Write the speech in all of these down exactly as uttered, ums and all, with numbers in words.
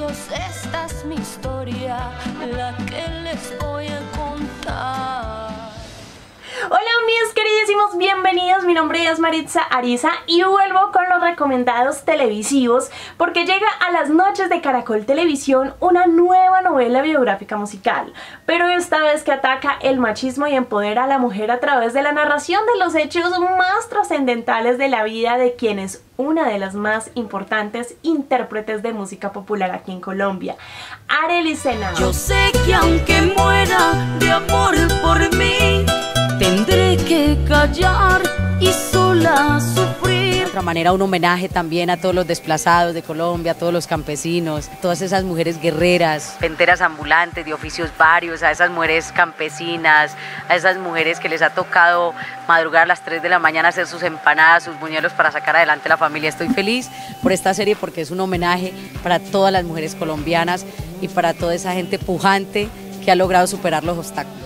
años, esta es mi historia, la que les voy a contar. Hola mis queridísimos, bienvenidos, mi nombre es Maritza Ariza y vuelvo con los recomendados televisivos porque llega a las noches de Caracol Televisión una nueva novela biográfica musical, pero esta vez que ataca el machismo y empodera a la mujer a través de la narración de los hechos más trascendentales de la vida de quien es una de las más importantes intérpretes de música popular aquí en Colombia, Arelis Henao. Yo sé que aunque muera de amor por mí, tendré que callar y sola sufrir. De otra manera, un homenaje también a todos los desplazados de Colombia, a todos los campesinos, todas esas mujeres guerreras, venteras ambulantes de oficios varios, a esas mujeres campesinas, a esas mujeres que les ha tocado madrugar a las tres de la mañana, hacer sus empanadas, sus buñuelos para sacar adelante la familia. Estoy feliz por esta serie porque es un homenaje para todas las mujeres colombianas y para toda esa gente pujante que ha logrado superar los obstáculos.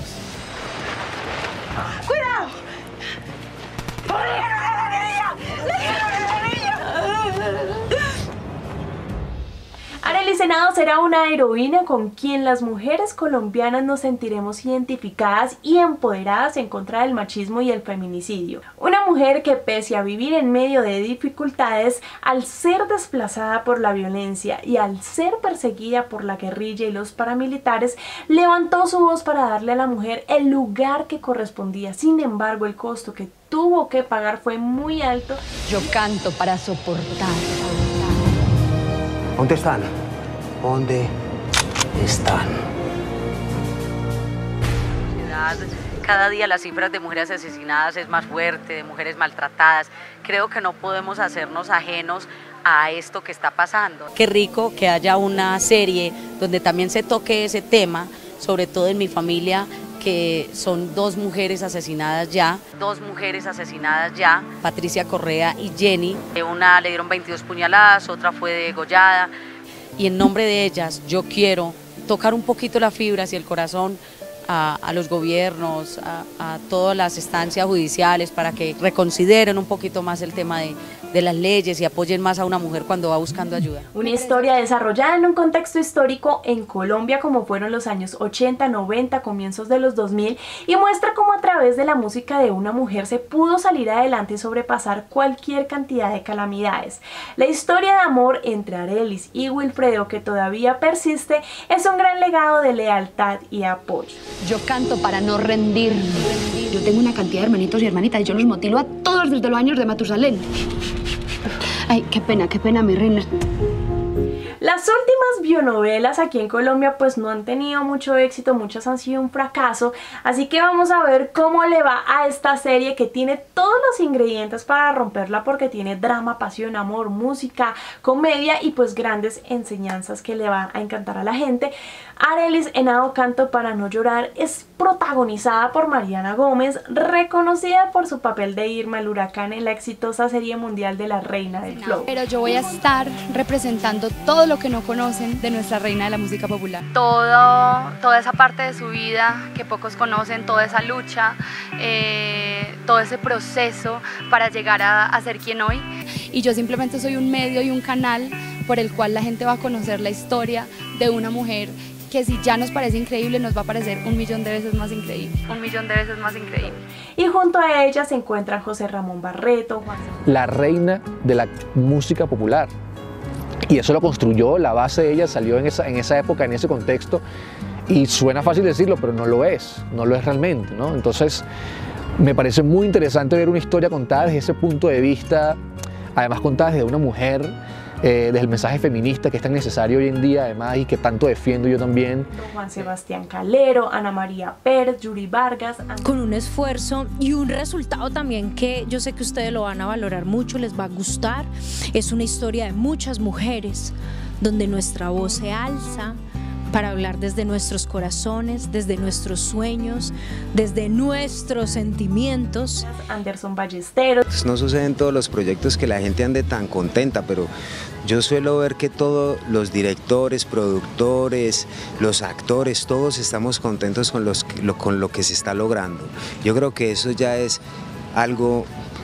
¡Cuidado! Arelis Henao será una heroína con quien las mujeres colombianas nos sentiremos identificadas y empoderadas en contra del machismo y el feminicidio. Una mujer que pese a vivir en medio de dificultades, al ser desplazada por la violencia y al ser perseguida por la guerrilla y los paramilitares, levantó su voz para darle a la mujer el lugar que correspondía. Sin embargo, el costo que tuvo que pagar fue muy alto. Yo canto para soportar. ¿Dónde están? ¿Dónde están? Cada día las cifras de mujeres asesinadas es más fuerte, de mujeres maltratadas. Creo que no podemos hacernos ajenos a esto que está pasando. Qué rico que haya una serie donde también se toque ese tema, sobre todo en mi familia, que son dos mujeres asesinadas ya, dos mujeres asesinadas ya, Patricia Correa y Jenny. Una le dieron veintidós puñaladas, otra fue degollada. Y en nombre de ellas yo quiero tocar un poquito las fibras y el corazón a, a los gobiernos, a, a todas las instancias judiciales para que reconsideren un poquito más el tema de, de las leyes y apoyen más a una mujer cuando va buscando ayuda. Una historia desarrollada en un contexto histórico en Colombia como fueron los años ochenta, noventa, comienzos de los dos mil, y muestra cómo a través de la música de una mujer se pudo salir adelante y sobrepasar cualquier cantidad de calamidades. La historia de amor entre Arelis y Wilfredo, que todavía persiste, es un gran legado de lealtad y apoyo. Yo canto para no rendirme. Yo tengo una cantidad de hermanitos y hermanitas y yo los motilo a todos desde los años de Matusalén. Ay, qué pena, qué pena, mi reina. Las últimas bionovelas aquí en Colombia pues no han tenido mucho éxito, muchas han sido un fracaso, así que vamos a ver cómo le va a esta serie que tiene todos los ingredientes para romperla porque tiene drama, pasión, amor, música, comedia y pues grandes enseñanzas que le va a encantar a la gente. Arelis Henao, Canto para no llorar, es protagonizada por Mariana Gómez, reconocida por su papel de Irma el Huracán en la exitosa serie mundial de La Reina del Flow. Pero yo voy a estar representando todo lo que no conocen de nuestra reina de la música popular. Todo, toda esa parte de su vida que pocos conocen, toda esa lucha, eh, todo ese proceso para llegar a, a ser quien hoy. Y yo simplemente soy un medio y un canal por el cual la gente va a conocer la historia de una mujer que si ya nos parece increíble, nos va a parecer un millón de veces más increíble. Un millón de veces más increíble. Y junto a ella se encuentran José Ramón Barreto, Juan... La reina de la música popular. Y eso lo construyó, la base de ella salió en esa, en esa época, en ese contexto. Y suena fácil decirlo, pero no lo es, no lo es realmente, ¿no? Entonces, me parece muy interesante ver una historia contada desde ese punto de vista, además contada desde una mujer, eh, desde el mensaje feminista que es tan necesario hoy en día además y que tanto defiendo yo también. Juan Sebastián Calero, Ana María Pérez, Yuri Vargas. Con un esfuerzo y un resultado también que yo sé que ustedes lo van a valorar mucho, les va a gustar. Es una historia de muchas mujeres donde nuestra voz se alza para hablar desde nuestros corazones, desde nuestros sueños, desde nuestros sentimientos. Anderson Ballesteros. No sucede en todos los proyectos que la gente ande tan contenta, pero yo suelo ver que todos los directores, productores, los actores, todos estamos contentos con, los, con lo que se está logrando. Yo creo que eso ya es algo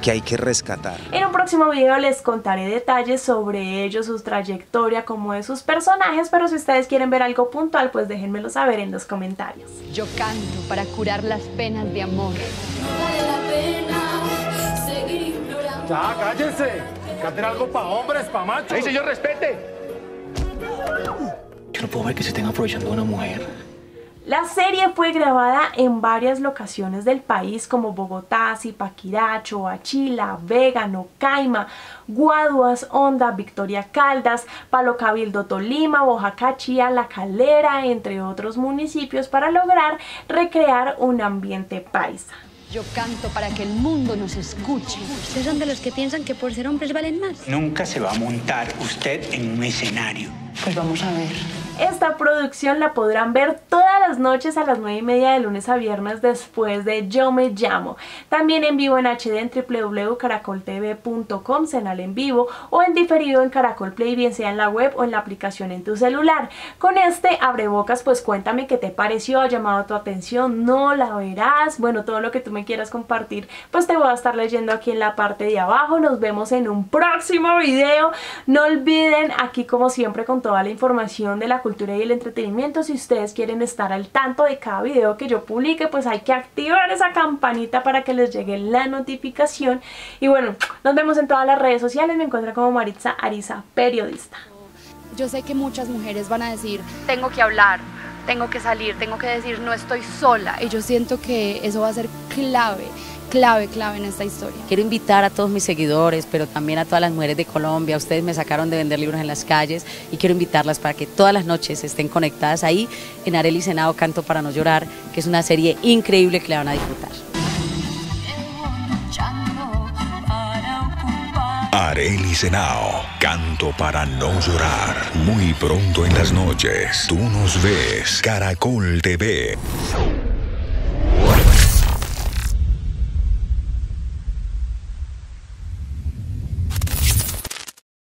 que hay que rescatar. En un próximo video les contaré detalles sobre ellos, su trayectoria, como de sus personajes, pero si ustedes quieren ver algo puntual, pues déjenmelo saber en los comentarios. Yo canto para curar las penas de amor. Vale la pena seguir implorando. Ya, cállense. Canten algo para hombres, para machos. ¡Ey, señor, respete! Yo no puedo ver que se estén aprovechando de una mujer. La serie fue grabada en varias locaciones del país como Bogotá, Zipaquirá, Choachila, Vega, Nocaima, Guaduas, Honda, Victoria Caldas, Palo Cabildo, Tolima, Boyacá, Chía, La Calera, entre otros municipios, para lograr recrear un ambiente paisa. Yo canto para que el mundo nos escuche. ¿Ustedes son de los que piensan que por ser hombres valen más? Nunca se va a montar usted en un escenario. Pues vamos a ver. Esta producción la podrán ver todas las noches a las nueve y media de lunes a viernes después de Yo Me Llamo. También en vivo en H D en w w w punto caracol t v punto com, canal en vivo, o en diferido en Caracol Play, bien sea en la web o en la aplicación en tu celular. Con este abrebocas, pues cuéntame qué te pareció, ha llamado tu atención, no la verás, bueno, todo lo que tú me quieras compartir, pues te voy a estar leyendo aquí en la parte de abajo. Nos vemos en un próximo video. No olviden, aquí como siempre con toda la información de la cultura y el entretenimiento, si ustedes quieren estar al tanto de cada video que yo publique, pues hay que activar esa campanita para que les llegue la notificación. Y bueno, nos vemos en todas las redes sociales, me encuentran como Maritza Ariza, periodista. Yo sé que muchas mujeres van a decir, Tengo que hablar, tengo que salir, tengo que decir no estoy sola. y yo siento que eso va a ser clave, clave, clave en esta historia. Quiero invitar a todos mis seguidores, pero también a todas las mujeres de Colombia. Ustedes me sacaron de vender libros en las calles y quiero invitarlas para que todas las noches estén conectadas ahí en Arely Senao, Canto para no llorar, que es una serie increíble que la van a disfrutar. Arely Senao, Canto para no llorar. Muy pronto en las noches. Tú nos ves. Caracol T V.